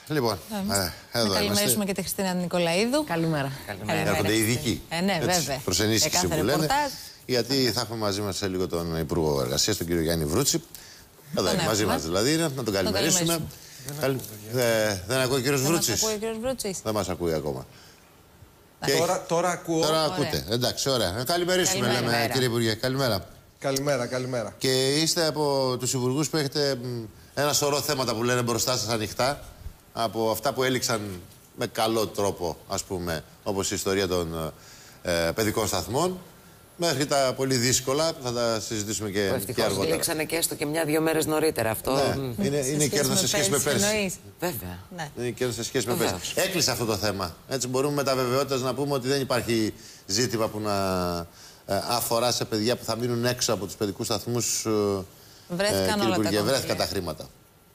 Λοιπόν, εδώ να καλημερίσουμε και τη Χριστίνα Νικολαίδου. Καλημέρα. Έρχονται οι ειδικοί. Ναι, βέβαια. Προς ενίσχυση που λένε. Γιατί θα έχουμε μαζί μας σε λίγο τον Υπουργό Εργασίας, τον κύριο Γιάννη Βρούτση. Εδώ είναι μαζί μας δηλαδή, να τον καλημερίσουμε. Δεν ακούει ο κύριος Βρούτσης. Δεν μας ακούει ακόμα. Τώρα ακούω. Τώρα ακούτε. Εντάξει, ωραία. Καλημερίσουμε, λέμε, κύριε Υπουργέ. Καλημέρα. Καλημέρα. Και είστε από τους υπουργούς που έχετε ένα σωρό θέματα που λένε μπροστά σας ανοιχτά. Από αυτά που έληξαν με καλό τρόπο, ας πούμε, όπως η ιστορία των παιδικών σταθμών, μέχρι τα πολύ δύσκολα, θα τα συζητήσουμε και αργότερα. Έληξανε και έστω και 1-2 μέρες νωρίτερα αυτό. Ναι, είναι κέρδος σε σχέση με πέρσι. Βέβαια. Ναι. Είναι κέρδος σε σχέση με πέρσι. Έκλεισε αυτό το θέμα. Έτσι μπορούμε με τα βεβαιότητας να πούμε ότι δεν υπάρχει ζήτημα που να αφορά σε παιδιά που θα μείνουν έξω από τους παιδικούς σταθμούς. Βρέθηκαν τα χρήματα.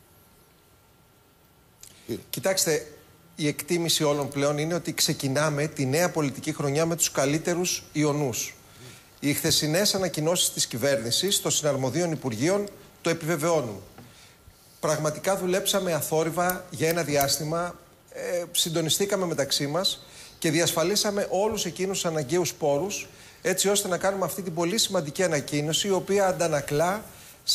Κοιτάξτε, η εκτίμηση όλων πλέον είναι ότι ξεκινάμε τη νέα πολιτική χρονιά με τους καλύτερους ιονούς. Οι χθεσινές ανακοινώσεις της κυβέρνησης των συναρμοδίων υπουργείων το επιβεβαιώνουν. Πραγματικά δουλέψαμε αθόρυβα για ένα διάστημα, συντονιστήκαμε μεταξύ μας και διασφαλίσαμε όλους εκείνους τους αναγκαίους πόρους, έτσι ώστε να κάνουμε αυτή την πολύ σημαντική ανακοίνωση, η οποία αντανακλά σε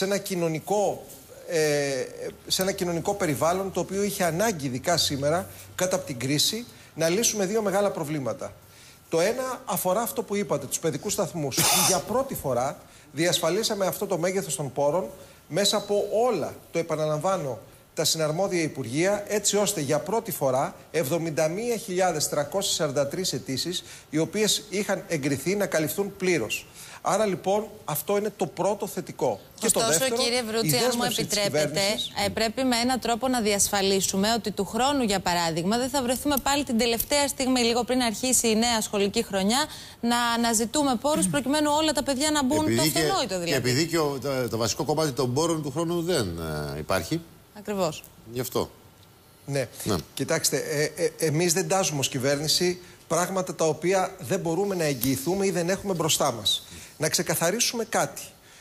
ένα κοινωνικό περιβάλλον το οποίο είχε ανάγκη, ειδικά σήμερα, κάτω από την κρίση, να λύσουμε δύο μεγάλα προβλήματα. Το ένα αφορά αυτό που είπατε, τους παιδικούς σταθμούς. Για πρώτη φορά διασφαλίσαμε αυτό το μέγεθος των πόρων μέσα από όλα, το επαναλαμβάνω, τα συναρμόδια υπουργεία, έτσι ώστε για πρώτη φορά 71.343 αιτήσεις, οι οποίες είχαν εγκριθεί, να καλυφθούν πλήρως. Άρα λοιπόν αυτό είναι το πρώτο θετικό. Ωστόσο, και το δεύτερο, κύριε Βρούτση, αν μου επιτρέπετε, πρέπει με έναν τρόπο να διασφαλίσουμε ότι του χρόνου, για παράδειγμα, δεν θα βρεθούμε πάλι την τελευταία στιγμή, λίγο πριν αρχίσει η νέα σχολική χρονιά, να αναζητούμε πόρους προκειμένου όλα τα παιδιά να μπουν το αυτονόητο δηλαδή. Και επειδή και το βασικό κομμάτι των πόρων του χρόνου δεν υπάρχει. Ακριβώς. Γι' αυτό. Ναι. Κοιτάξτε, εμείς δεν τάζουμε ως κυβέρνηση πράγματα τα οποία δεν μπορούμε να εγγυηθούμε ή δεν έχουμε μπροστά μας. Να ξεκαθαρίσουμε κάτι.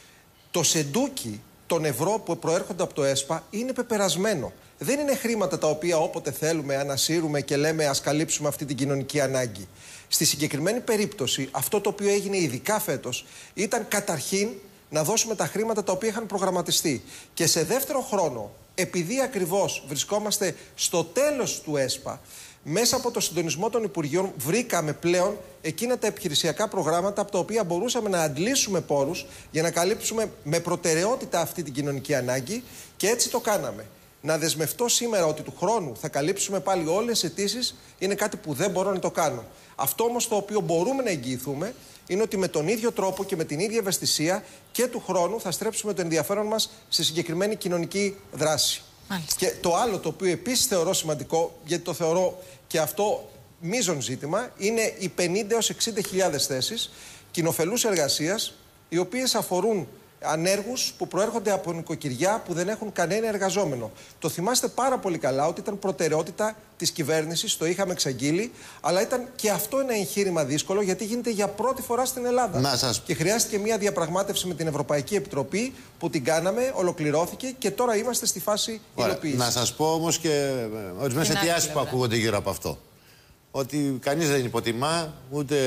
Το σεντούκι των ευρώ που προέρχονται από το ΕΣΠΑ είναι πεπερασμένο. Δεν είναι χρήματα τα οποία όποτε θέλουμε ανασύρουμε και λέμε ας καλύψουμε αυτή την κοινωνική ανάγκη. Στη συγκεκριμένη περίπτωση, αυτό το οποίο έγινε ειδικά φέτος ήταν καταρχήν να δώσουμε τα χρήματα τα οποία είχαν προγραμματιστεί. Και σε δεύτερο χρόνο, επειδή ακριβώς βρισκόμαστε στο τέλος του ΕΣΠΑ, μέσα από το συντονισμό των Υπουργείων βρήκαμε πλέον εκείνα τα επιχειρησιακά προγράμματα από τα οποία μπορούσαμε να αντλήσουμε πόρους για να καλύψουμε με προτεραιότητα αυτή την κοινωνική ανάγκη, και έτσι το κάναμε. Να δεσμευτώ σήμερα ότι του χρόνου θα καλύψουμε πάλι όλες τις αιτήσεις είναι κάτι που δεν μπορώ να το κάνω. Αυτό όμως το οποίο μπορούμε να εγγυηθούμε είναι ότι με τον ίδιο τρόπο και με την ίδια ευαισθησία και του χρόνου θα στρέψουμε το ενδιαφέρον μας στη συγκεκριμένη κοινωνική δράση. Μάλιστα. Και το άλλο το οποίο επίσης θεωρώ σημαντικό, γιατί το θεωρώ και αυτό μείζον ζήτημα, είναι οι 50 έως 60.000 θέσεις κοινοφελούς εργασίας, οι οποίες αφορούν ανέργους που προέρχονται από νοικοκυριά που δεν έχουν κανένα εργαζόμενο. Το θυμάστε πάρα πολύ καλά ότι ήταν προτεραιότητα της κυβέρνησης, το είχαμε εξαγγείλει, αλλά ήταν και αυτό ένα εγχείρημα δύσκολο, γιατί γίνεται για πρώτη φορά στην Ελλάδα. Και χρειάστηκε μια διαπραγμάτευση με την Ευρωπαϊκή Επιτροπή που την κάναμε, ολοκληρώθηκε και τώρα είμαστε στη φάση υλοποίησης. Να σας πω όμως και ορισμένες αιτιάσεις που ακούγονται γύρω από αυτό. Ότι κανείς δεν υποτιμά ούτε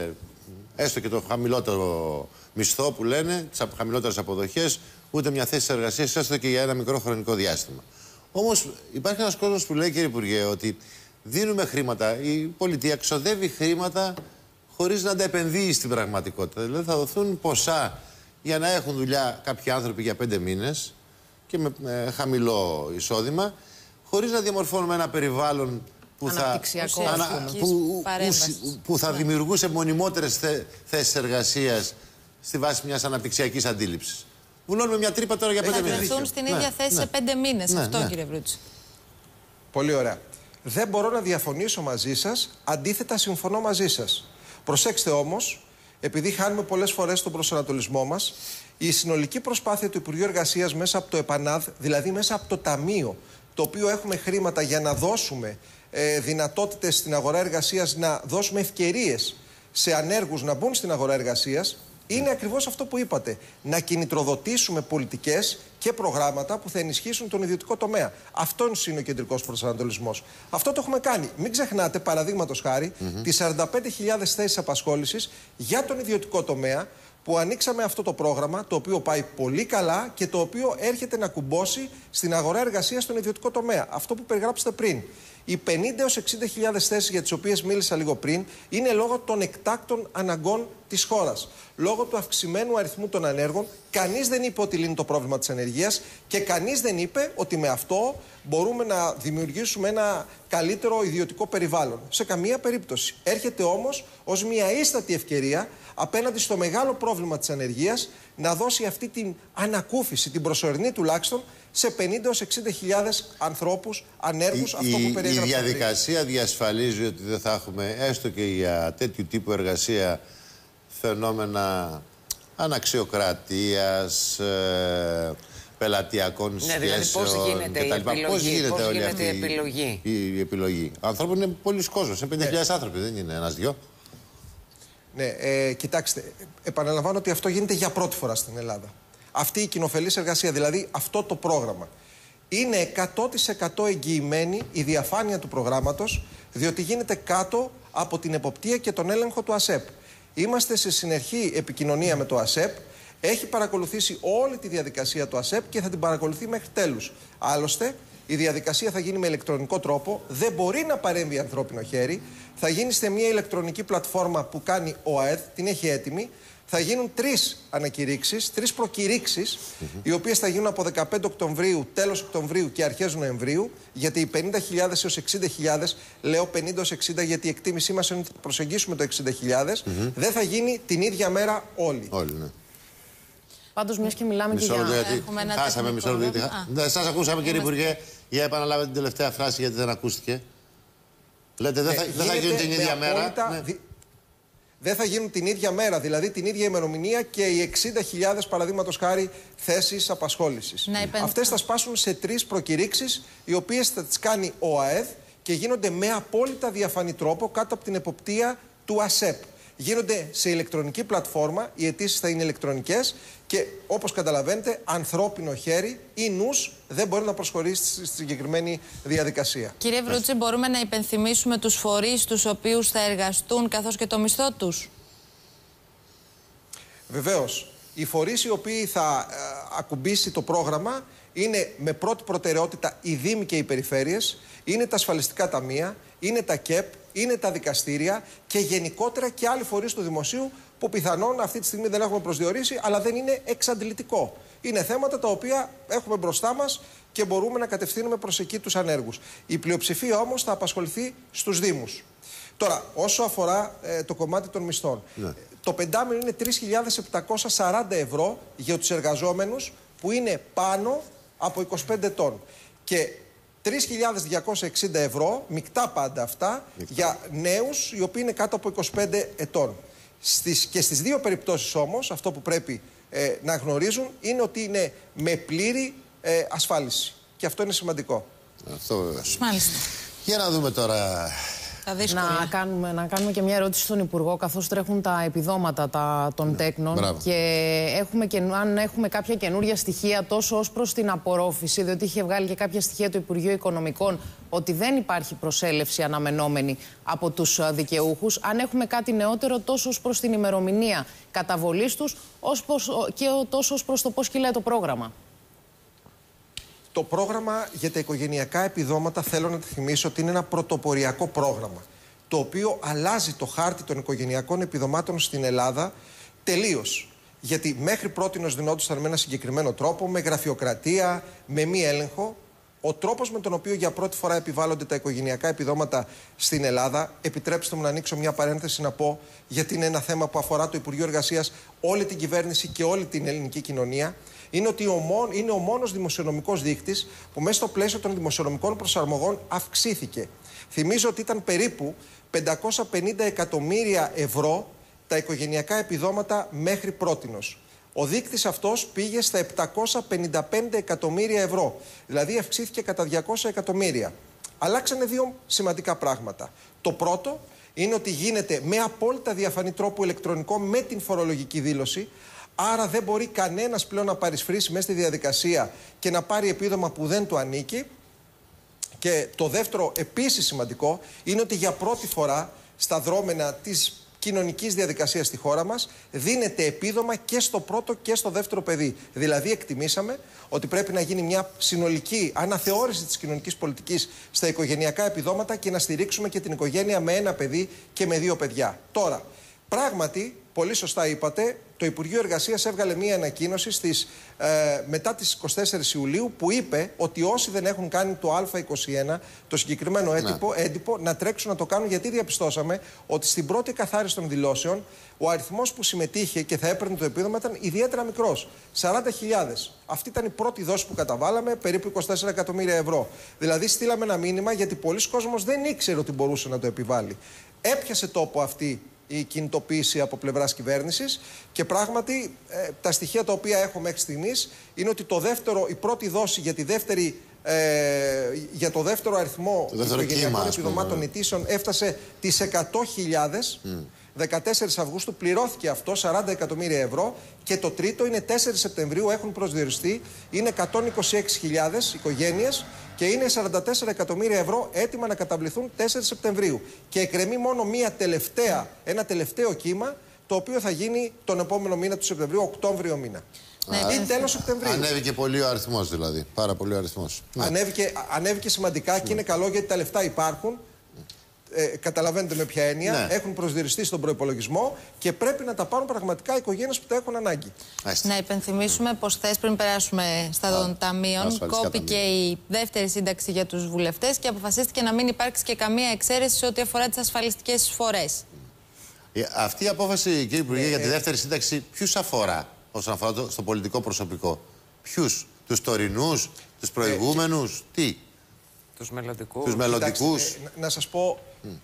έστω και το χαμηλότερο μισθό που λένε, τις χαμηλότερες αποδοχές, ούτε μια θέση εργασίας, έστω και για ένα μικρό χρονικό διάστημα. Όμως υπάρχει ένας κόσμος που λέει, κύριε Υπουργέ, ότι δίνουμε χρήματα, η πολιτεία ξοδεύει χρήματα χωρίς να τα επενδύει στην πραγματικότητα. Δηλαδή θα δοθούν ποσά για να έχουν δουλειά κάποιοι άνθρωποι για 5 μήνες και με χαμηλό εισόδημα, χωρίς να διαμορφώνουμε ένα περιβάλλον που θα δημιουργούσε μονιμότερες θέσεις εργασίας στη βάση μιας αναπτυξιακής αντίληψης. Βουλώνουμε μια τρύπα τώρα για 5 μήνες. Θα βρεθούν στην ίδια θέση σε 5 μήνες. Αυτό, κύριε Βρούτση. Πολύ ωραία. Δεν μπορώ να διαφωνήσω μαζί σας, αντίθετα συμφωνώ μαζί σας. Προσέξτε όμως, επειδή χάνουμε πολλές φορές τον προσανατολισμό μας, η συνολική προσπάθεια του Υπουργείου Εργασίας μέσα από το ΕΠΑΝΑΔ, δηλαδή μέσα από το Ταμείο, το οποίο έχουμε χρήματα για να δώσουμε δυνατότητες στην αγορά εργασίας, να δώσουμε ευκαιρίες σε ανέργους να μπουν στην αγορά εργασίας, είναι ακριβώς αυτό που είπατε. Να κινητροδοτήσουμε πολιτικές και προγράμματα που θα ενισχύσουν τον ιδιωτικό τομέα. Αυτός είναι ο κεντρικός προσανατολισμός. Αυτό το έχουμε κάνει. Μην ξεχνάτε, παραδείγματος χάρη, τις 45.000 θέσεις απασχόλησης για τον ιδιωτικό τομέα, που ανοίξαμε αυτό το πρόγραμμα, το οποίο πάει πολύ καλά και το οποίο έρχεται να κουμπώσει στην αγορά εργασίας στον ιδιωτικό τομέα. Αυτό που περιγράψατε πριν. Οι 50 έως 60.000 θέσεις για τις οποίες μίλησα λίγο πριν είναι λόγω των εκτάκτων αναγκών της χώρας. Λόγω του αυξημένου αριθμού των ανέργων, κανείς δεν είπε ότι λύνει το πρόβλημα της ανεργίας και κανείς δεν είπε ότι με αυτό μπορούμε να δημιουργήσουμε ένα καλύτερο ιδιωτικό περιβάλλον. Σε καμία περίπτωση. Έρχεται όμως ως μια ίστατη ευκαιρία απέναντι στο μεγάλο πρόβλημα της ανεργίας να δώσει αυτή την ανακούφιση, την προσωρινή τουλάχιστον, σε 50 έως 60.000 ανθρώπους ανέργους, αυτό που περιέγραψα. Η διαδικασία διασφαλίζει ότι δεν θα έχουμε έστω και για τέτοιου τύπου εργασία φαινόμενα αναξιοκρατίας, πελατειακών σχέσεων. Δηλαδή πώς γίνεται η επιλογή. Πώς γίνεται όλη αυτή η επιλογή. Ανθρώπων είναι πολλοί κόσμος, είναι 50.000 άνθρωποι, δεν είναι ένας-δυο. Ναι, κοιτάξτε, επαναλαμβάνω ότι αυτό γίνεται για πρώτη φορά στην Ελλάδα. Αυτή η κοινοφελής εργασία, δηλαδή αυτό το πρόγραμμα, είναι 100% εγγυημένη η διαφάνεια του προγράμματος, διότι γίνεται κάτω από την εποπτεία και τον έλεγχο του ΑΣΕΠ. Είμαστε σε συνεχή επικοινωνία με το ΑΣΕΠ. Έχει παρακολουθήσει όλη τη διαδικασία του ΑΣΕΠ και θα την παρακολουθεί μέχρι τέλους. Άλλωστε, η διαδικασία θα γίνει με ηλεκτρονικό τρόπο, δεν μπορεί να παρέμβει ανθρώπινο χέρι. Θα γίνει σε μια ηλεκτρονική πλατφόρμα που κάνει ο ΑΕΔ, την έχει έτοιμη. Θα γίνουν 3 ανακηρύξεις, 3 προκηρύξεις, οι οποίες θα γίνουν από 15 Οκτωβρίου, τέλος Οκτωβρίου και αρχές Νοεμβρίου. Γιατί οι 50.000 έως 60.000, λέω 50 έως 60 γιατί η εκτίμησή μας είναι ότι θα προσεγγίσουμε το 60.000, δεν θα γίνει την ίδια μέρα όλοι. Ναι. Πάντως, μιας και μιλάμε και για... Χάσαμε μισό λεπτό. Σας ακούσαμε, κύριε Υπουργέ. Για επαναλάβετε την τελευταία φράση, γιατί δεν ακούστηκε. Λέτε δεν θα γίνουν την ίδια μέρα. Δεν θα γίνουν την ίδια μέρα, δηλαδή την ίδια ημερομηνία και οι 60.000 παραδείγματος χάρη θέσεις απασχόλησης. Αυτές θα σπάσουν σε 3 προκηρύξεις, οι οποίες θα τις κάνει ο ΑΕΔ και γίνονται με απόλυτα διαφανή τρόπο κάτω από την εποπτεία του ΑΣΕΠ. Γίνονται σε ηλεκτρονική πλατφόρμα, οι αιτήσεις θα είναι ηλεκτρονικές και όπως καταλαβαίνετε, ανθρώπινο χέρι ή νους δεν μπορεί να προσχωρήσει στη συγκεκριμένη διαδικασία. Κύριε Βρούτση, μπορούμε να υπενθυμίσουμε τους φορείς τους οποίους θα εργαστούν καθώς και το μισθό τους? Βεβαίως. Οι φορείς οι οποίοι θα ακουμπήσει το πρόγραμμα είναι με πρώτη προτεραιότητα οι Δήμοι και οι Περιφέρειες, είναι τα ασφαλιστικά ταμεία, είναι τα ΚΕΠ, είναι τα δικαστήρια και γενικότερα και άλλοι φορείς του δημοσίου που πιθανόν αυτή τη στιγμή δεν έχουμε προσδιορίσει, αλλά δεν είναι εξαντλητικό. Είναι θέματα τα οποία έχουμε μπροστά μας και μπορούμε να κατευθύνουμε προς εκεί τους ανέργους. Η πλειοψηφία όμως θα απασχοληθεί στους Δήμους. Τώρα, όσο αφορά το κομμάτι των μισθών, το πεντάμηνο είναι 3.740 ευρώ για τους εργαζόμενους που είναι πάνω από 25 ετών. Και 3.260 ευρώ, μεικτά πάντα αυτά, για νέους οι οποίοι είναι κάτω από 25 ετών. Και στις δύο περιπτώσεις όμως, αυτό που πρέπει να γνωρίζουν είναι ότι είναι με πλήρη ασφάλιση. Και αυτό είναι σημαντικό. Αυτό βεβαίως. Μάλιστα. Για να δούμε τώρα... Να κάνουμε και μια ερώτηση στον Υπουργό, καθώς τρέχουν τα επιδόματα των τέκνων και αν έχουμε κάποια καινούργια στοιχεία τόσο ως προς την απορρόφηση, διότι είχε βγάλει και κάποια στοιχεία το Υπουργείο Οικονομικών ότι δεν υπάρχει προσέλευση αναμενόμενη από τους δικαιούχους, αν έχουμε κάτι νεότερο τόσο ως προς την ημερομηνία καταβολής τους και τόσο ως προς το πώς κυλάει το πρόγραμμα. Το πρόγραμμα για τα οικογενειακά επιδόματα, θέλω να τη θυμίσω ότι είναι ένα πρωτοποριακό πρόγραμμα, το οποίο αλλάζει το χάρτη των οικογενειακών επιδομάτων στην Ελλάδα τελείως. Γιατί μέχρι πρότινος δινόντουσαν με ένα συγκεκριμένο τρόπο, με γραφειοκρατία, με μη έλεγχο. Ο τρόπος με τον οποίο για πρώτη φορά επιβάλλονται τα οικογενειακά επιδόματα στην Ελλάδα, επιτρέψτε μου να ανοίξω μια παρένθεση να πω, γιατί είναι ένα θέμα που αφορά το Υπουργείο Εργασίας, όλη την κυβέρνηση και όλη την ελληνική κοινωνία, είναι ότι είναι ο μόνος δημοσιονομικός δείκτης που μέσα στο πλαίσιο των δημοσιονομικών προσαρμογών αυξήθηκε. Θυμίζω ότι ήταν περίπου 550 εκατομμύρια ευρώ τα οικογενειακά επιδόματα μέχρι πρότινος. Ο δείκτης αυτός πήγε στα 755 εκατομμύρια ευρώ, δηλαδή αυξήθηκε κατά 200 εκατομμύρια. Αλλάξανε δύο σημαντικά πράγματα. Το πρώτο είναι ότι γίνεται με απόλυτα διαφανή τρόπο ηλεκτρονικό με την φορολογική δήλωση. Άρα δεν μπορεί κανένας πλέον να παρισφρήσει μέσα στη διαδικασία και να πάρει επίδομα που δεν του ανήκει. Και το δεύτερο επίσης σημαντικό είναι ότι για πρώτη φορά στα δρόμενα της κοινωνικής διαδικασίας στη χώρα μας δίνεται επίδομα και στο πρώτο και στο δεύτερο παιδί. Δηλαδή εκτιμήσαμε ότι πρέπει να γίνει μια συνολική αναθεώρηση της κοινωνικής πολιτικής στα οικογενειακά επιδόματα και να στηρίξουμε και την οικογένεια με ένα παιδί και με 2 παιδιά. Τώρα, πράγματι, πολύ σωστά είπατε, το Υπουργείο Εργασίας έβγαλε μία ανακοίνωση μετά τις 24 Ιουλίου που είπε ότι όσοι δεν έχουν κάνει το Α21, το συγκεκριμένο έντυπο, να τρέξουν να το κάνουν, γιατί διαπιστώσαμε ότι στην πρώτη εκαθάριση των δηλώσεων ο αριθμός που συμμετείχε και θα έπαιρνε το επίδομα ήταν ιδιαίτερα μικρός. 40.000. Αυτή ήταν η πρώτη δόση που καταβάλαμε, περίπου 24 εκατομμύρια ευρώ. Δηλαδή στείλαμε ένα μήνυμα γιατί πολλοί κόσμος δεν ήξερε ότι μπορούσε να το επιβάλλει. Έπιασε τόπο αυτή η κινητοποίηση από πλευράς κυβέρνησης και πράγματι τα στοιχεία τα οποία έχω μέχρι στιγμής είναι ότι η πρώτη δόση για το δεύτερο αριθμό οικογενειακών επιδομάτων ετήσεων έφτασε τις 100.000. 14 Αυγούστου πληρώθηκε αυτό, 40 εκατομμύρια ευρώ, και το τρίτο είναι 4 Σεπτεμβρίου, έχουν προσδιοριστεί, είναι 126.000 οικογένειες και είναι 44 εκατομμύρια ευρώ έτοιμα να καταβληθούν 4 Σεπτεμβρίου. Και εκκρεμεί μόνο ένα τελευταίο κύμα, το οποίο θα γίνει τον επόμενο μήνα του Σεπτεμβρίου, Οκτώβριο μήνα. Ή τέλος Σεπτεμβρίου. Ανέβηκε πολύ ο αριθμός δηλαδή. Πάρα πολύ ο αριθμός. Ανέβηκε σημαντικά και είναι καλό γιατί τα λεφτά υπάρχουν. Καταλαβαίνετε με ποια έννοια, έχουν προσδιοριστεί στον προϋπολογισμό και πρέπει να τα πάρουν πραγματικά οι οικογένειες που τα έχουν ανάγκη. Να υπενθυμίσουμε πως χθες, πριν περάσουμε στα των ταμείων, κόπηκε η δεύτερη σύνταξη για τους βουλευτές και αποφασίστηκε να μην υπάρξει και καμία εξαίρεση σε ό,τι αφορά τις ασφαλιστικές εισφορές. Αυτή η απόφαση, κύριε Υπουργέ, για τη δεύτερη σύνταξη, ποιους αφορά όσον αφορά στο πολιτικό προσωπικό? Ποιους? Τους τωρινούς, τους προηγούμενους, τι? Τους μελλοντικούς. Τους μελλοντικούς. Να σας πω,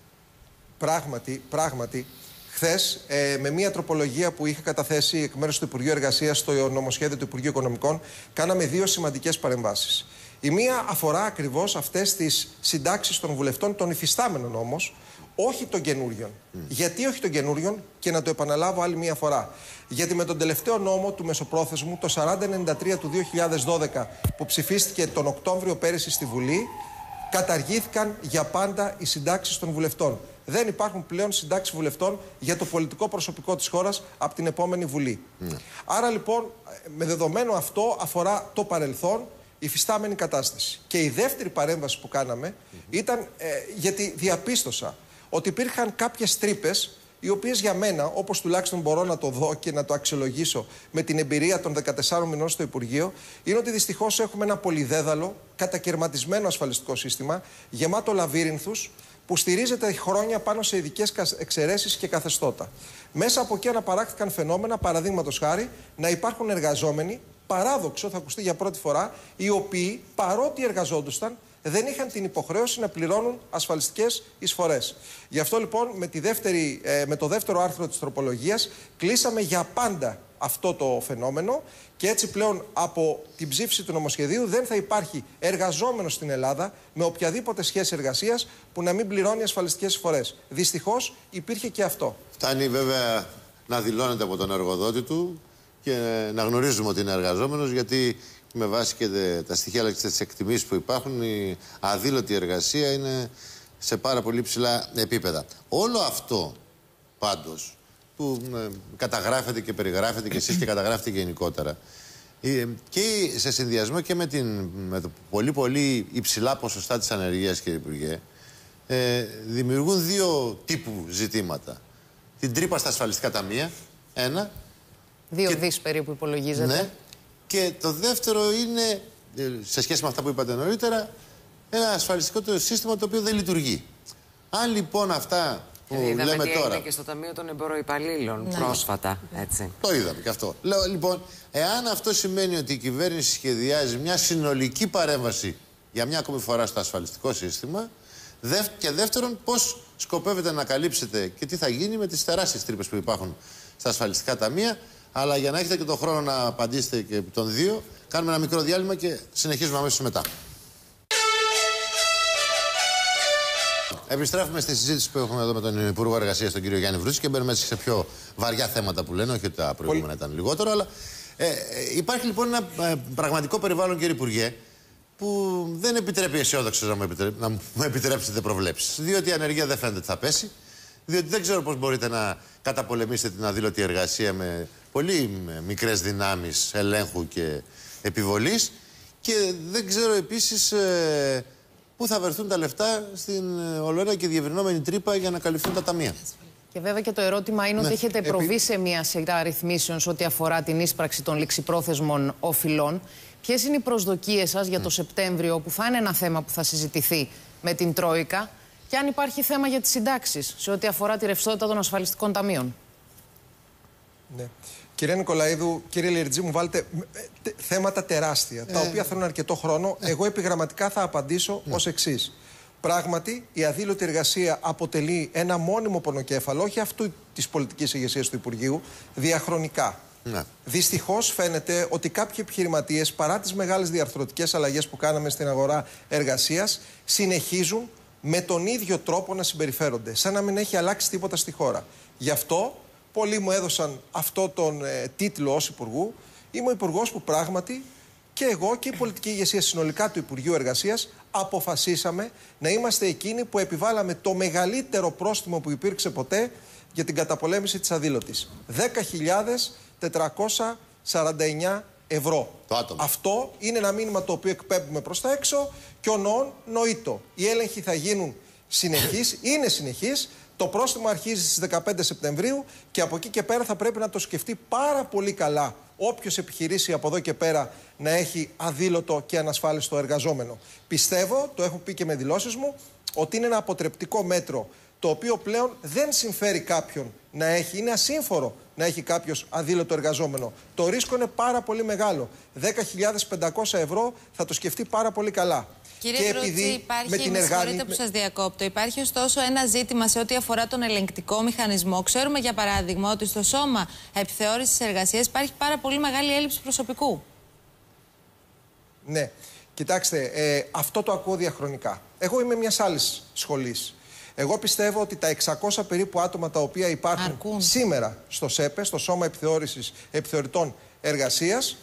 πράγματι, χθες με μια τροπολογία που είχε καταθέσει εκ μέρους του Υπουργείου Εργασίας στο νομοσχέδιο του Υπουργείου Οικονομικών, κάναμε 2 σημαντικές παρεμβάσεις. Η μία αφορά ακριβώς αυτές τις συντάξεις των βουλευτών, των υφιστάμενων όμως, όχι των καινούριων. Γιατί όχι των καινούριων, και να το επαναλάβω άλλη μία φορά? Γιατί με τον τελευταίο νόμο του Μεσοπρόθεσμου, το 4093 του 2012, που ψηφίστηκε τον Οκτώβριο πέρυσι στη Βουλή, καταργήθηκαν για πάντα οι συντάξεις των βουλευτών. Δεν υπάρχουν πλέον συντάξεις βουλευτών για το πολιτικό προσωπικό της χώρας από την επόμενη Βουλή. Άρα λοιπόν, με δεδομένο αυτό, αφορά το παρελθόν, η φυστάμενη κατάσταση. Και η δεύτερη παρέμβαση που κάναμε ήταν γιατί διαπίστωσα ότι υπήρχαν κάποιες τρύπες, οι οποίες για μένα, όπως τουλάχιστον μπορώ να το δω και να το αξιολογήσω με την εμπειρία των 14 μηνών στο Υπουργείο, είναι ότι δυστυχώς έχουμε ένα πολυδέδαλο, κατακαιρματισμένο ασφαλιστικό σύστημα, γεμάτο λαβύρινθους, που στηρίζεται χρόνια πάνω σε ειδικές εξαιρέσεις και καθεστώτα. Μέσα από εκεί αναπαράχθηκαν φαινόμενα, παραδείγματος χάρη, να υπάρχουν εργαζόμενοι, παράδοξο, θα ακουστεί για πρώτη φορά, οι οποίοι παρότι εργαζόντουσαν, δεν είχαν την υποχρέωση να πληρώνουν ασφαλιστικές εισφορές. Γι' αυτό λοιπόν με το δεύτερο άρθρο της τροπολογίας κλείσαμε για πάντα αυτό το φαινόμενο και έτσι πλέον από την ψήφιση του νομοσχεδίου δεν θα υπάρχει εργαζόμενος στην Ελλάδα με οποιαδήποτε σχέση εργασίας που να μην πληρώνει ασφαλιστικές εισφορές. Δυστυχώς υπήρχε και αυτό. Φτάνει βέβαια να δηλώνεται από τον εργοδότη του και να γνωρίζουμε ότι είναι εργαζόμενος, γιατί με βάση και τα στοιχεία αλλά και τις εκτιμήσεις που υπάρχουν, η αδήλωτη εργασία είναι σε πάρα πολύ ψηλά επίπεδα. Όλο αυτό πάντως που καταγράφεται και περιγράφεται και εσείς και καταγράφετε γενικότερα, και σε συνδυασμό και με το πολύ υψηλά ποσοστά της ανεργίας, κύριε Υπουργέ, δημιουργούν 2 τύπου ζητήματα. Την τρύπα στα ασφαλιστικά ταμεία, 2 δις περίπου υπολογίζεται. Ναι. Και το δεύτερο είναι, σε σχέση με αυτά που είπατε νωρίτερα, ένα ασφαλιστικό σύστημα το οποίο δεν λειτουργεί. Αν λοιπόν αυτά που λέμε τώρα. Είναι και στο Ταμείο των Εμποροϊπαλλήλων πρόσφατα. Έτσι. Το είδαμε και αυτό. Λέω λοιπόν, εάν αυτό σημαίνει ότι η κυβέρνηση σχεδιάζει μια συνολική παρέμβαση για μια ακόμη φορά στο ασφαλιστικό σύστημα, και δεύτερον, πώς σκοπεύετε να καλύψετε και τι θα γίνει με τις τεράστιες τρύπες που υπάρχουν στα ασφαλιστικά ταμεία. Αλλά για να έχετε και τον χρόνο να απαντήσετε και των 2, κάνουμε ένα μικρό διάλειμμα και συνεχίζουμε αμέσως μετά. Επιστρέφουμε στη συζήτηση που έχουμε εδώ με τον Υπουργό Εργασίας, τον κύριο Γιάννη Βρούτση, και μπαίνουμε σε πιο βαριά θέματα που λένε, όχι ότι τα προηγούμενα ήταν λιγότερο, αλλά υπάρχει λοιπόν ένα πραγματικό περιβάλλον, κύριε Υπουργέ, που δεν επιτρέπει αισιόδοξος να μου επιτρέψετε προβλέψεις. Διότι η ανεργία δεν φαίνεται ότι θα πέσει, διότι δεν ξέρω πώς μπορείτε να καταπολεμήσετε την αδήλωτη εργασία με πολύ μικρές δυνάμεις ελέγχου και επιβολής, και δεν ξέρω επίσης πού θα βρεθούν τα λεφτά στην ολοένα και διευρυνόμενη τρύπα για να καλυφθούν τα ταμεία. Και βέβαια και το ερώτημα είναι ότι έχετε προβεί σε μια σειρά ρυθμίσεων σε ό,τι αφορά την ίσπραξη των ληξιπρόθεσμων οφειλών. Ποιες είναι οι προσδοκίες σας για το Σεπτέμβριο, που θα είναι ένα θέμα που θα συζητηθεί με την Τρόικα, και αν υπάρχει θέμα για τις συντάξεις σε ό,τι αφορά τη ρευστότητα των ασφαλιστικών ταμείων? Ναι. Κύριε Νικολαίδου, κύριε Λιερτζή, μου βάλετε θέματα τεράστια, τα οποία θέλουν αρκετό χρόνο. Εγώ επιγραμματικά θα απαντήσω ως εξής. Πράγματι, η αδήλωτη εργασία αποτελεί ένα μόνιμο πονοκέφαλο, όχι αυτού της πολιτικής ηγεσίας του Υπουργείου, διαχρονικά. Δυστυχώς φαίνεται ότι κάποιοι επιχειρηματίες, παρά τις μεγάλες διαρθρωτικές αλλαγές που κάναμε στην αγορά εργασίας, συνεχίζουν με τον ίδιο τρόπο να συμπεριφέρονται, σαν να μην έχει αλλάξει τίποτα στη χώρα. Γι' αυτό πολλοί μου έδωσαν αυτό τον τίτλο ως Υπουργού. Είμαι ο Υπουργός που πράγματι και εγώ και η πολιτική ηγεσία συνολικά του Υπουργείου Εργασίας αποφασίσαμε να είμαστε εκείνοι που επιβάλαμε το μεγαλύτερο πρόστιμο που υπήρξε ποτέ για την καταπολέμηση της αδήλωτης. 10.449 ευρώ. Αυτό είναι ένα μήνυμα το οποίο εκπέμπουμε προς τα έξω και ο νοών νοήτο. Οι έλεγχοι θα γίνουν συνεχείς, είναι συνεχείς. Το πρόστιμο αρχίζει στις 15 Σεπτεμβρίου και από εκεί και πέρα θα πρέπει να το σκεφτεί πάρα πολύ καλά όποιος επιχειρήσει από εδώ και πέρα να έχει αδήλωτο και ανασφάλιστο εργαζόμενο. Πιστεύω, το έχω πει και με δηλώσεις μου, ότι είναι ένα αποτρεπτικό μέτρο το οποίο πλέον δεν συμφέρει κάποιον να έχει, είναι ασύμφορο να έχει κάποιος αδήλωτο εργαζόμενο. Το ρίσκο είναι πάρα πολύ μεγάλο. 10.500 ευρώ θα το σκεφτεί πάρα πολύ καλά. Κύριε Βρούτση, υπάρχει, με συγχωρείτε που σας διακόπτω, υπάρχει ωστόσο ένα ζήτημα σε ό,τι αφορά τον ελεγκτικό μηχανισμό. Ξέρουμε για παράδειγμα ότι στο Σώμα Επιθεώρησης Εργασίας υπάρχει πάρα πολύ μεγάλη έλλειψη προσωπικού. Ναι, κοιτάξτε, αυτό το ακούω διαχρονικά. Εγώ είμαι μιας άλλης σχολής. Εγώ πιστεύω ότι τα 600 περίπου άτομα τα οποία υπάρχουν σήμερα στο ΣΕΠΕ, στο Σώμα Επιθεωρητών Εργασίας,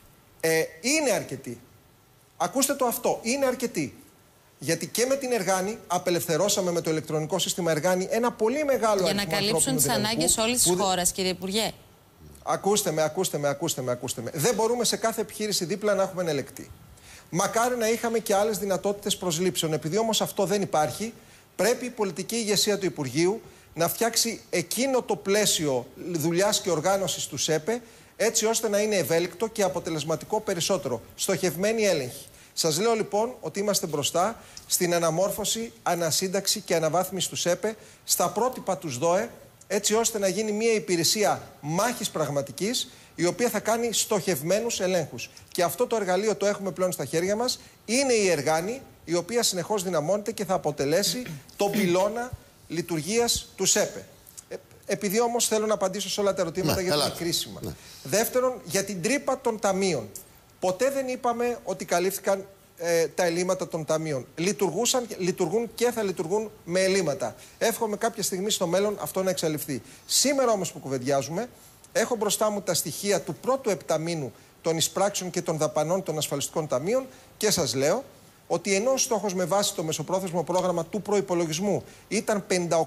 είναι αρκετοί. Ακούστε το αυτό, είναι αρκετοί. Γιατί και με την Εργάνη απελευθερώσαμε με το ηλεκτρονικό σύστημα Εργάνη ένα πολύ μεγάλο αριθμό. Για να καλύψουν τις ανάγκες όλης της χώρας, κύριε Υπουργέ. Ακούστε με. Δεν μπορούμε σε κάθε επιχείρηση δίπλα να έχουμε ελεκτή. Μακάρι να είχαμε και άλλες δυνατότητες προσλήψεων. Επειδή όμως αυτό δεν υπάρχει, πρέπει η πολιτική ηγεσία του Υπουργείου να φτιάξει εκείνο το πλαίσιο δουλειάς και οργάνωσης του ΣΕΠΕ, έτσι ώστε να είναι ευέλικτο και αποτελεσματικό περισσότερο. Στοχευμένη έλεγχη. Σας λέω λοιπόν ότι είμαστε μπροστά στην αναμόρφωση, ανασύνταξη και αναβάθμιση του ΣΕΠΕ στα πρότυπα του ΣΔΟΕ, έτσι ώστε να γίνει μια υπηρεσία μάχης πραγματικής, η οποία θα κάνει στοχευμένους ελέγχους. Και αυτό το εργαλείο το έχουμε πλέον στα χέρια μας. Είναι η Εργάνη, η οποία συνεχώς δυναμώνεται και θα αποτελέσει τον πυλώνα λειτουργίας του ΣΕΠΕ. Επειδή όμως θέλω να απαντήσω σε όλα τα ερωτήματα γιατί είναι κρίσιμα. Δεύτερον, για την τρύπα των ταμείων. Ποτέ δεν είπαμε ότι καλύφθηκαν τα ελλείμματα των ταμείων. Λειτουργούν και θα λειτουργούν με ελλείμματα. Εύχομαι κάποια στιγμή στο μέλλον αυτό να εξαλειφθεί. Σήμερα όμως που κουβεντιάζουμε, έχω μπροστά μου τα στοιχεία του πρώτου επταμήνου των εισπράξεων και των δαπανών των ασφαλιστικών ταμείων και σας λέω ότι ενώ ο στόχος με βάση το μεσοπρόθεσμο πρόγραμμα του προϋπολογισμού ήταν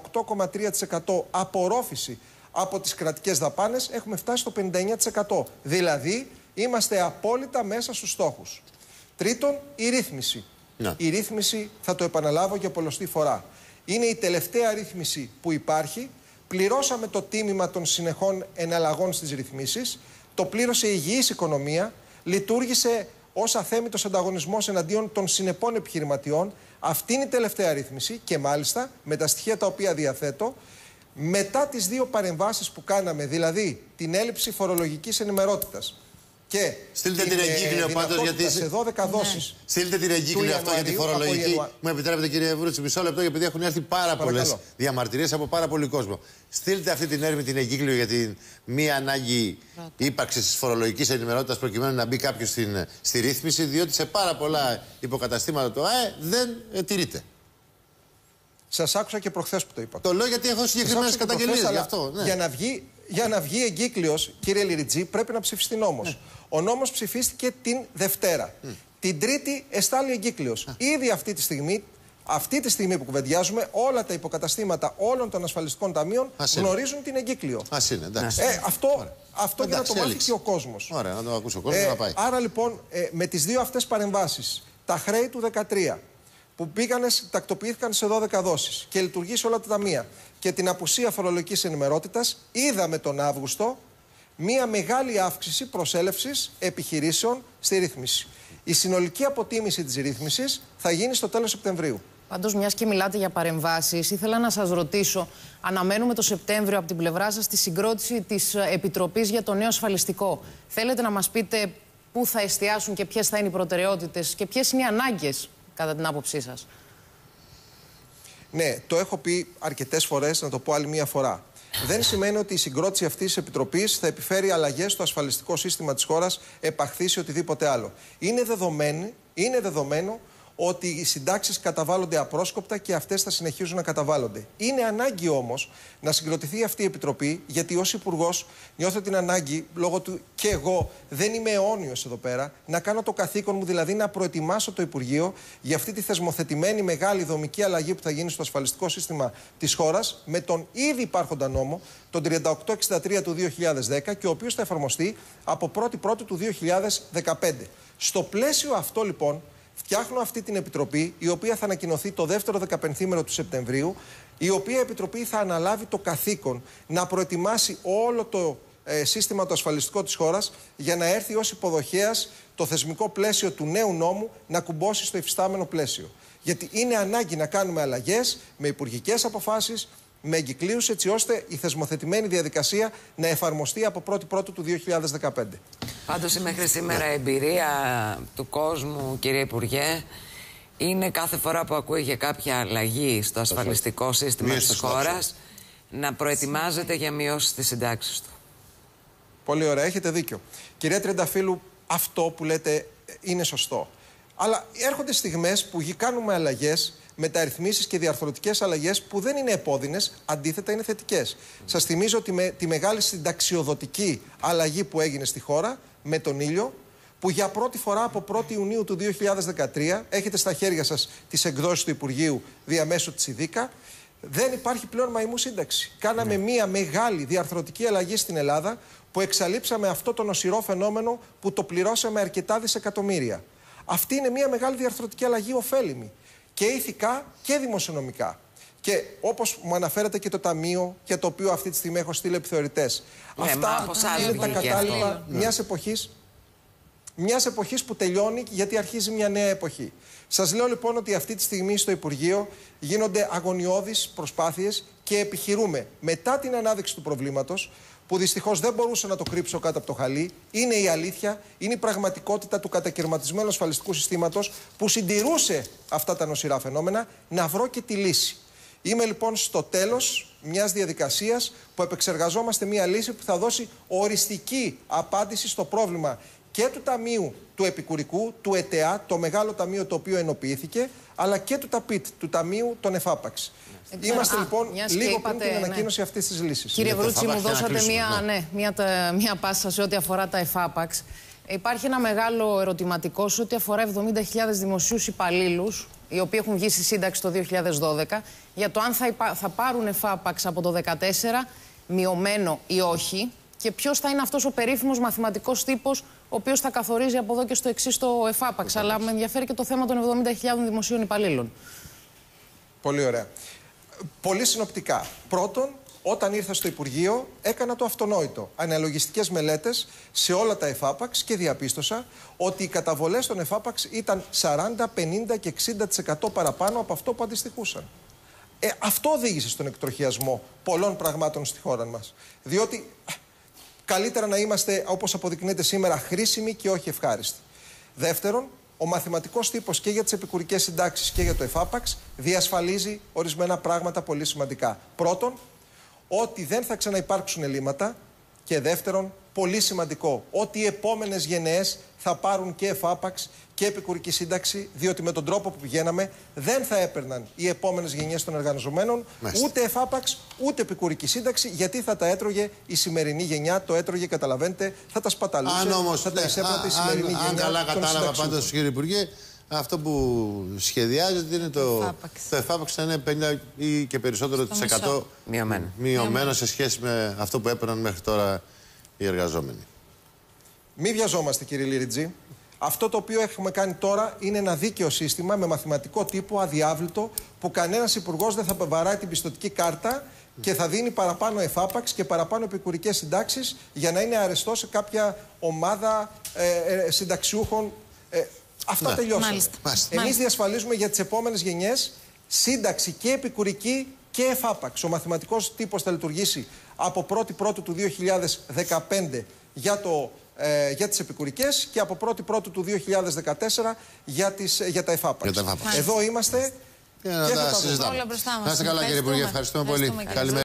58,3% απορρόφηση από τις κρατικές δαπάνες, έχουμε φτάσει στο 59%. Δηλαδή, είμαστε απόλυτα μέσα στους στόχους. Τρίτον, η ρύθμιση. Η ρύθμιση, θα το επαναλάβω για πολλοστή φορά, είναι η τελευταία ρύθμιση που υπάρχει. Πληρώσαμε το τίμημα των συνεχών εναλλαγών στις ρυθμίσεις, το πλήρωσε η υγιής οικονομία, λειτουργήσε ως αθέμητος ανταγωνισμός εναντίον των συνεπών επιχειρηματιών. Αυτή είναι η τελευταία ρύθμιση και μάλιστα με τα στοιχεία τα οποία διαθέτω, μετά τις δύο παρεμβάσεις που κάναμε, δηλαδή την έλλειψη φορολογικής ενημερότητας και στείλτε την εγκύκλιο πάντως γιατί. Σε 12 δόσεις. Στείλτε την εγκύκλιο αυτό για τη φορολογική. Μου επιτρέπετε, κύριε Βρούτση, μισό λεπτό, επειδή έχουν έρθει πάρα πολλές διαμαρτυρίες από πάρα πολύ κόσμο. Στείλτε αυτή την έρμη την εγκύκλιο για την μία ανάγκη ύπαρξης της φορολογικής ενημερότητας προκειμένου να μπει κάποιος στη ρύθμιση, διότι σε πάρα πολλά υποκαταστήματα το ΑΕ δεν τηρείται. Σας άκουσα και προχθές που το είπατε. Το λέω γιατί έχω συγκεκριμένες καταγγελίες γι' αυτό. Ναι. Για να βγει εγκύκλειος, κύριε Λιριτζή, πρέπει να ψηφιστεί νόμος. Ο νόμος ψηφίστηκε την Δευτέρα. Την Τρίτη εστάλει εγκύκλειος. Ήδη αυτή τη στιγμή που κουβεντιάζουμε, όλα τα υποκαταστήματα όλων των ασφαλιστικών ταμείων γνωρίζουν την εγκύκλειο. Ας είναι, εντάξει. Αυτό για να το μάθει και ο κόσμος. Ωραία, να το ακούσει ο κόσμος να πάει. Άρα λοιπόν, με τις δύο αυτές παρεμβάσεις, τα χρέη του 2013 που τακτοποιήθηκαν σε 12 δόσεις και λειτουργεί σε όλα τα ταμεία και την απουσία φορολογικής ενημερότητας, είδαμε τον Αύγουστο μία μεγάλη αύξηση προσέλευσης επιχειρήσεων στη ρύθμιση. Η συνολική αποτίμηση της ρύθμισης θα γίνει στο τέλος Σεπτεμβρίου. Πάντως, μιας και μιλάτε για παρεμβάσεις, ήθελα να σας ρωτήσω, αναμένουμε το Σεπτέμβριο από την πλευρά σας τη συγκρότηση της Επιτροπής για το νέο ασφαλιστικό. Θέλετε να μας πείτε πού θα εστιάσουν και ποιες θα είναι οι προτεραιότητες και ποιες είναι οι ανάγκες, κατά την άποψή σας? Ναι, το έχω πει αρκετές φορές, να το πω άλλη μία φορά. Δεν σημαίνει ότι η συγκρότηση αυτής της Επιτροπής θα επιφέρει αλλαγές στο ασφαλιστικό σύστημα της χώρας, επαχθήσει οτιδήποτε άλλο. Είναι δεδομένο ότι οι συντάξεις καταβάλλονται απρόσκοπτα και αυτές θα συνεχίζουν να καταβάλλονται. Είναι ανάγκη όμως να συγκροτηθεί αυτή η Επιτροπή, γιατί ως Υπουργός νιώθω την ανάγκη, λόγω του και εγώ δεν είμαι αιώνιος εδώ πέρα, να κάνω το καθήκον μου, δηλαδή να προετοιμάσω το Υπουργείο για αυτή τη θεσμοθετημένη μεγάλη δομική αλλαγή που θα γίνει στο ασφαλιστικό σύστημα της χώρας με τον ήδη υπάρχοντα νόμο, τον 3863 του 2010, και ο οποίος θα εφαρμοστεί από 1η του 2015. Στο πλαίσιο αυτό λοιπόν, φτιάχνω αυτή την Επιτροπή, η οποία θα ανακοινωθεί το δεύτερο 15ήμερο του Σεπτεμβρίου, η οποία Επιτροπή θα αναλάβει το καθήκον να προετοιμάσει όλο το σύστημα το ασφαλιστικό της χώρας για να έρθει ως υποδοχέας το θεσμικό πλαίσιο του νέου νόμου να κουμπώσει στο υφιστάμενο πλαίσιο. Γιατί είναι ανάγκη να κάνουμε αλλαγές με υπουργικές αποφάσεις, με εγκυκλίους, έτσι ώστε η θεσμοθετημένη διαδικασία να εφαρμοστεί από 1η του 2015. Πάντως η μέχρι σήμερα εμπειρία του κόσμου, κύριε Υπουργέ, είναι κάθε φορά που ακούει για κάποια αλλαγή στο ασφαλιστικό σύστημα της χώρας να προετοιμάζεται για μειώσεις στις συντάξεις του. Πολύ ωραία, έχετε δίκιο. Κυρία Τριανταφύλου, αυτό που λέτε είναι σωστό. Αλλά έρχονται στιγμές που κάνουμε αλλαγές, μεταρρυθμίσεις και διαρθρωτικές αλλαγές που δεν είναι επώδυνες, αντίθετα είναι θετικές. Σας θυμίζω τη μεγάλη συνταξιοδοτική αλλαγή που έγινε στη χώρα με τον ήλιο, που για πρώτη φορά από 1η Ιουνίου του 2013 έχετε στα χέρια σας τις εκδόσεις του Υπουργείου διαμέσου της ΙΔΙΚΑ. Δεν υπάρχει πλέον μαϊμού σύνταξη. Κάναμε μία μεγάλη διαρθρωτική αλλαγή στην Ελλάδα που εξαλείψαμε αυτό το νοσηρό φαινόμενο που το πληρώσαμε αρκετά δισεκατομμύρια. Αυτή είναι μία μεγάλη διαρθρωτική αλλαγή ωφέλιμη και ηθικά και δημοσιονομικά. Και όπως μου αναφέρατε και το ταμείο, για το οποίο αυτή τη στιγμή έχω στείλει επιθεωρητές. Αυτά είναι τα κατάλοιπα μιας εποχής που τελειώνει, γιατί αρχίζει μια νέα εποχή. Σας λέω λοιπόν ότι αυτή τη στιγμή στο Υπουργείο γίνονται αγωνιώδεις προσπάθειες και επιχειρούμε μετά την ανάδειξη του προβλήματος, που δυστυχώς δεν μπορούσα να το κρύψω κάτω από το χαλί, είναι η αλήθεια, είναι η πραγματικότητα του κατακαιρματισμένου ασφαλιστικού συστήματος που συντηρούσε αυτά τα νοσηρά φαινόμενα, να βρω και τη λύση. Είμαι λοιπόν στο τέλος μιας διαδικασίας που επεξεργαζόμαστε μια λύση που θα δώσει οριστική απάντηση στο πρόβλημα και του Ταμείου του Επικουρικού, του ΕΤΕΑ, το μεγάλο ταμείο το οποίο ενοποιήθηκε, αλλά και του ΤΑΠΙΤ, του Ταμείου των ΕΦΑΠΑΞ. Είμαστε λοιπόν λίγο πριν την ανακοίνωση αυτής της λύσης. Κύριε Βρούτση, μου δώσατε μία πάσα σε ό,τι αφορά τα ΕΦΑΠΑΞ. Υπάρχει ένα μεγάλο ερωτηματικό σε ό,τι αφορά 70.000 δημοσίους υπαλλήλους, οι οποίοι έχουν βγει στη σύνταξη το 2012, για το αν θα πάρουν ΕΦΑΠΑΞ από το 2014, μειωμένο ή όχι, και ποιος θα είναι αυτός ο περίφημος μαθηματικός τύπος, ο οποίος θα καθορίζει από εδώ και στο εξής το ΕΦΑΠΑΞ. Αλλά με ενδιαφέρει και το θέμα των 70.000 δημοσίων υπαλλήλων. Πολύ ωραία. Πολύ συνοπτικά. Πρώτον, όταν ήρθα στο Υπουργείο, έκανα το αυτονόητο. Αναλογιστικές μελέτες σε όλα τα ΕΦΑΠΑΞ και διαπίστωσα ότι οι καταβολές των ΕΦΑΠΑΞ ήταν 40, 50 και 60% παραπάνω από αυτό που αντιστοιχούσαν. Αυτό οδήγησε στον εκτροχιασμό πολλών πραγμάτων στη χώρα μας. Διότι καλύτερα να είμαστε, όπως αποδεικνύεται σήμερα, χρήσιμοι και όχι ευχάριστοι. Δεύτερον, ο μαθηματικός τύπος και για τις επικουρικές συντάξεις και για το ΕΦΑΠΑΞ διασφαλίζει ορισμένα πράγματα πολύ σημαντικά. Πρώτον, ότι δεν θα ξαναυπάρξουν ελλείμματα, και δεύτερον, πολύ σημαντικό, ότι οι επόμενες γενναίες θα πάρουν και εφάπαξ και επικουρική σύνταξη, διότι με τον τρόπο που πηγαίναμε δεν θα έπαιρναν οι επόμενες γενιές των εργαζομένων ούτε εφάπαξ ούτε επικουρική σύνταξη, γιατί θα τα έτρωγε η σημερινή γενιά. Το έτρωγε, καταλαβαίνετε, θα τα σπαταλούσε, θα τα εισέπρατε η σημερινή γενιά. Αν καλά κατάλαβα πάντως, κύριε Υπουργέ, αυτό που σχεδιάζεται είναι το εφάπαξ θα είναι 50% ή και περισσότερο της 100% μειωμένο σε σχέση με αυτό που έπαιρναν μέχρι τώρα οι εργαζόμενοι. Μην βιαζόμαστε, κύριε Λιριτζή. Αυτό το οποίο έχουμε κάνει τώρα είναι ένα δίκαιο σύστημα με μαθηματικό τύπο, αδιάβλητο, που κανένας υπουργός δεν θα βαράει την πιστωτική κάρτα και θα δίνει παραπάνω εφάπαξ και παραπάνω επικουρικές συντάξεις για να είναι αρεστό σε κάποια ομάδα συνταξιούχων. Αυτά τελειώσαμε. Εμείς διασφαλίζουμε για τις επόμενες γενιές σύνταξη και επικουρική και εφάπαξ. Ο μαθηματικός τύπος θα λειτουργήσει από 1η Πρώτου του 2015 για τις επικουρικές και από 1η Πρώτου του 2014 για τα εφάπαξ. Εδώ είμαστε και θα τα συζητάμε. Να είστε καλά, κύριε Υπουργέ. Ευχαριστούμε πολύ.